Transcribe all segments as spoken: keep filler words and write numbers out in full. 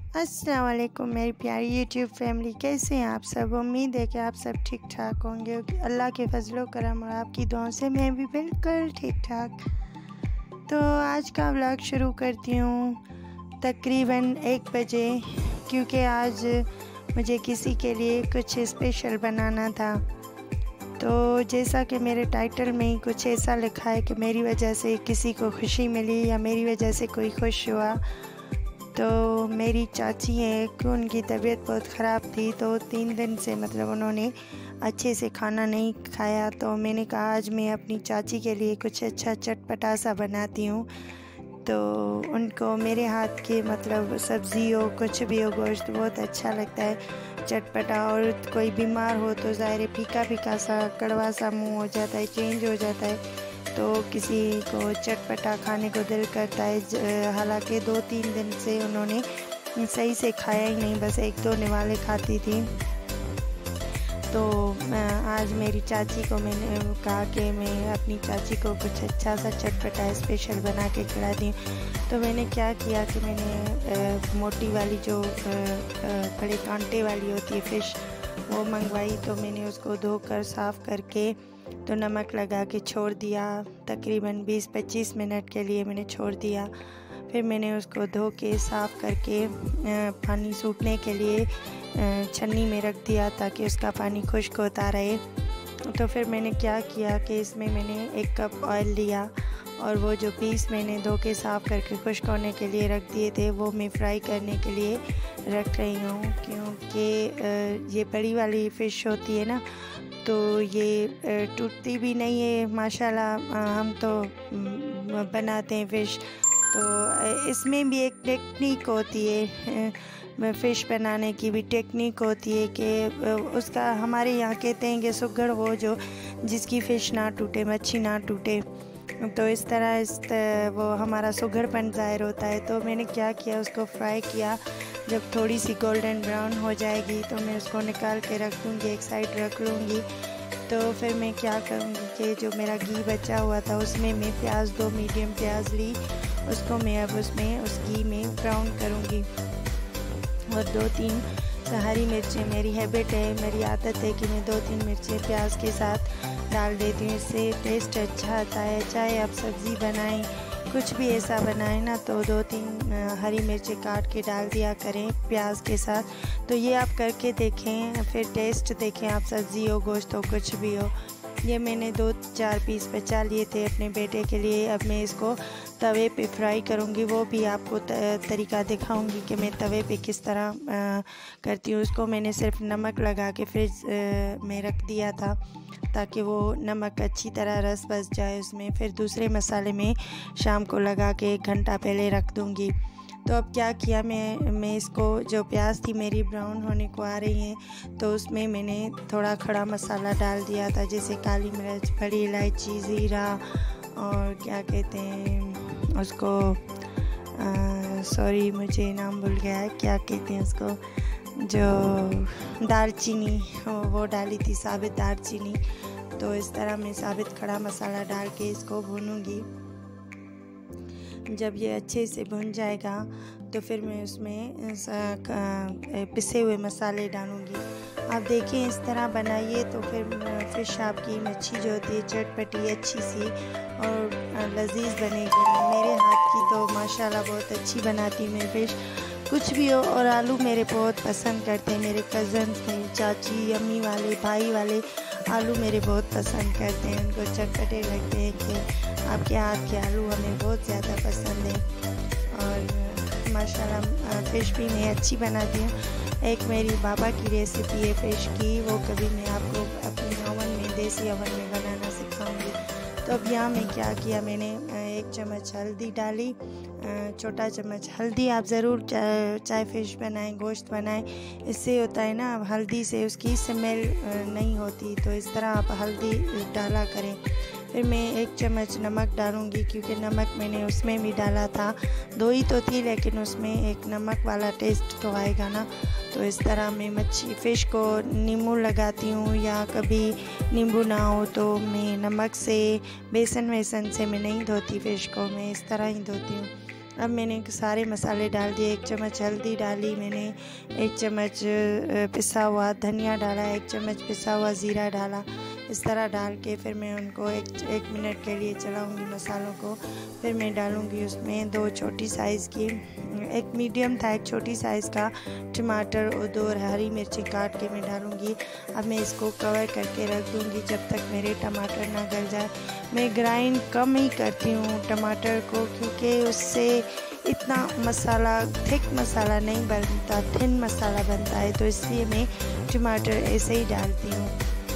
अस्सलाम वालेकुम मेरी प्यारी यूट्यूब फैमिली, कैसे हैं आप सब। उम्मीद है कि आप सब ठीक ठाक होंगे। अल्लाह के फजलो करम और आपकी दुआओं से मैं भी बिल्कुल ठीक ठाक। तो आज का व्लॉग शुरू करती हूँ तकरीबन एक बजे, क्योंकि आज मुझे किसी के लिए कुछ स्पेशल बनाना था। तो जैसा कि मेरे टाइटल में ही कुछ ऐसा लिखा है कि मेरी वजह से किसी को खुशी मिली या मेरी वजह से कोई खुश हुआ। तो मेरी चाची है कि उनकी तबीयत बहुत ख़राब थी, तो तीन दिन से मतलब उन्होंने अच्छे से खाना नहीं खाया। तो मैंने कहा आज मैं अपनी चाची के लिए कुछ अच्छा चटपटा सा बनाती हूँ। तो उनको मेरे हाथ के मतलब सब्ज़ी हो कुछ भी हो, गोश्त बहुत अच्छा लगता है चटपटा। और कोई बीमार हो तो ज़ाहिर फीका फीका सा कड़वा सा मुँह हो जाता है, चेंज हो जाता है। तो किसी को चटपटा खाने को दिल करता है। हालांकि दो तीन दिन से उन्होंने सही से खाया ही नहीं, बस एक दो निवाले खाती थी। तो आज मेरी चाची को मैंने कहा कि मैं अपनी चाची को कुछ अच्छा सा चटपटा स्पेशल बना के खिला दी। तो मैंने क्या किया कि मैंने मोटी वाली जो बड़े कांटे वाली होती है फ़िश, वो मंगवाई। तो मैंने उसको धोकर साफ़ करके तो नमक लगा के छोड़ दिया। तकरीबन बीस पच्चीस मिनट के लिए मैंने छोड़ दिया। फिर मैंने उसको धो के साफ़ करके पानी सूखने के लिए छन्नी में रख दिया ताकि उसका पानी खुश्क होता रहे। तो फिर मैंने क्या किया कि इसमें मैंने एक कप ऑयल लिया और वो जो पीस मैंने धो के साफ़ करके खुश्क होने के लिए रख दिए थे वो मैं फ्राई करने के लिए रख रही हूँ। क्योंकि ये बड़ी वाली फ़िश होती है ना, तो ये टूटती भी नहीं है माशाल्लाह। हम तो बनाते हैं फ़िश, तो इसमें भी एक टेक्निक होती है, फ़िश बनाने की भी टेक्निक होती है कि उसका हमारे यहाँ कहते हैं कि सुगड़ वो जो जिसकी फ़िश ना टूटे, मच्छी ना टूटे। तो इस तरह इस तरह वो हमारा सुगड़पन ज़ाहिर होता है। तो मैंने क्या किया, उसको फ्राई किया। जब थोड़ी सी गोल्डन ब्राउन हो जाएगी तो मैं उसको निकाल के रख दूँगी, एक साइड रख लूँगी। तो फिर मैं क्या करूँगी कि जो मेरा घी बचा हुआ था उसमें मैं प्याज, दो मीडियम प्याज ली, उसको मैं अब उसमें उस घी में ब्राउन करूँगी। और दो तीन हरी मिर्चें, मेरी हैबिट है, मेरी आदत है कि मैं दो तीन मिर्चें प्याज के साथ डाल देती हूँ। इससे टेस्ट अच्छा आता है। चाहे आप सब्ज़ी बनाएं, कुछ भी ऐसा बनाएं ना, तो दो तीन हरी मिर्चें काट के डाल दिया करें प्याज के साथ। तो ये आप करके देखें, फिर टेस्ट देखें, आप सब्ज़ी हो, गोश्त हो, कुछ भी हो। ये मैंने दो चार पीस बचा लिए थे अपने बेटे के लिए। अब मैं इसको तवे पे फ्राई करूँगी, वो भी आपको तरीका दिखाऊंगी कि मैं तवे पे किस तरह आ, करती हूँ। उसको मैंने सिर्फ नमक लगा के फ्रिज में रख दिया था ताकि वो नमक अच्छी तरह रस बस जाए उसमें। फिर दूसरे मसाले में शाम को लगा के एक घंटा पहले रख दूँगी। तो अब क्या किया, मैं मैं इसको जो प्याज थी मेरी ब्राउन होने को आ रही है, तो उसमें मैंने थोड़ा खड़ा मसाला डाल दिया था, जैसे काली मिर्च, बड़ी इलायची, ज़ीरा और क्या कहते हैं उसको, सॉरी मुझे नाम भूल गया है, क्या कहते हैं उसको, जो दालचीनी, वो डाली थी, साबित दालचीनी। तो इस तरह मैं साबित खड़ा मसाला डाल के इसको भूनूंगी। जब ये अच्छे से भुन जाएगा तो फिर मैं उसमें पिसे हुए मसाले डालूँगी। आप देखिए इस तरह बनाइए तो फिर फ़िश आपकी मच्छी जो होती है चटपटी अच्छी सी और लजीज बनेगी। मेरे हाथ की तो माशाल्लाह बहुत अच्छी बनाती मैं फ़िश, कुछ भी हो। और आलू मेरे बहुत पसंद करते हैं, मेरे कज़न्स, मेरी चाची, अम्मी वाले, भाई वाले आलू मेरे बहुत पसंद करते हैं। उनको चटपटे लगते हैं कि आपके हाथ के आलू हमें बहुत ज़्यादा पसंद है। और माशाल्लाह फ़िश भी मैं अच्छी बनाती हूँ। एक मेरी बाबा की रेसिपी है फ़िश की, वो कभी मैं आपको अपनी ओवन में, देसी ओवन में बनाना सिखाऊंगी। तो अब यहाँ मैं क्या किया, मैंने एक चम्मच हल्दी डाली, छोटा चम्मच हल्दी। आप ज़रूर चाहे फ़िश बनाएं, गोश्त बनाएं, इससे होता है ना हल्दी से उसकी स्मेल नहीं होती, तो इस तरह आप हल्दी डाला करें। फिर मैं एक चम्मच नमक डालूँगी, क्योंकि नमक मैंने उसमें भी डाला था, दो ही तो थी लेकिन उसमें एक नमक वाला टेस्ट तो आएगा ना। तो इस तरह मैं मच्छी फ़िश को नींबू लगाती हूँ, या कभी नींबू ना हो तो मैं नमक से, बेसन वेसन से मैं नहीं धोती फ़िश को, मैं इस तरह ही धोती हूँ। अब मैंने सारे मसाले डाल दिए। एक चम्मच हल्दी डाली मैंने, एक चम्मच पिसा हुआ धनिया डाला, एक चम्मच पिसा हुआ ज़ीरा डाला। इस तरह डाल के फिर मैं उनको एक एक मिनट के लिए चलाऊंगी मसालों को। फिर मैं डालूंगी उसमें दो छोटी साइज़ की, एक मीडियम था एक छोटी साइज़ का टमाटर और दो हरी मिर्ची काट के मैं डालूंगी। अब मैं इसको कवर करके रख दूंगी जब तक मेरे टमाटर ना गल जाए। मैं ग्राइंड कम ही करती हूँ टमाटर को, क्योंकि उससे इतना मसाला थिक मसाला नहीं बनता, थिन मसाला बनता है, तो इसलिए मैं टमाटर ऐसे ही डालती हूँ।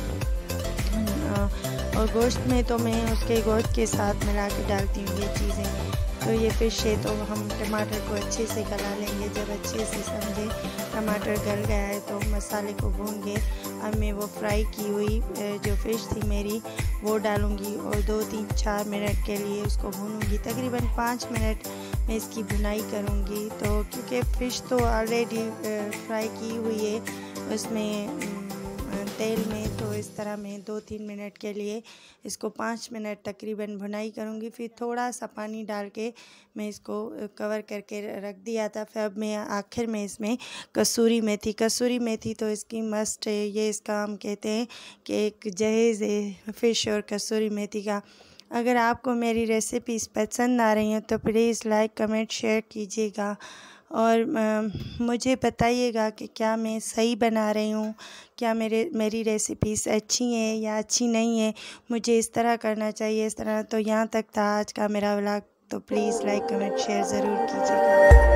और गोश्त में तो मैं उसके गोश्त के साथ मिला के डालती हूँ ये चीज़ें। तो ये फ़िश है तो हम टमाटर को अच्छे से गला लेंगे। जब अच्छे से समझे टमाटर गल गया है तो मसाले को भून के अब मैं वो फ्राई की हुई जो फ़िश थी मेरी वो डालूँगी और दो तीन चार मिनट के लिए उसको भूनूँगी। तकरीबन पाँच मिनट मैं इसकी भुनाई करूँगी। तो क्योंकि फ़िश तो ऑलरेडी फ्राई की हुई है उसमें तेल में, तो इस तरह मैं दो तीन मिनट के लिए इसको पाँच मिनट तकरीबन भुनाई करूँगी। फिर थोड़ा सा पानी डाल के मैं इसको कवर करके रख दिया था। फिर अब मैं आखिर में इसमें कसूरी मेथी कसूरी मेथी तो इसकी मस्ट है, ये इसका हम कहते हैं कि एक जहेज़ है फ़िश और कसूरी मेथी का। अगर आपको मेरी रेसिपीज़ पसंद आ रही हैं तो प्लीज़ लाइक कमेंट शेयर कीजिएगा और आ, मुझे बताइएगा कि क्या मैं सही बना रही हूँ, क्या मेरे मेरी रेसिपीज़ अच्छी हैं या अच्छी नहीं है, मुझे इस तरह करना चाहिए इस तरह। तो यहाँ तक था आज का मेरा व्लॉग, तो प्लीज़ लाइक कमेंट शेयर ज़रूर कीजिएगा।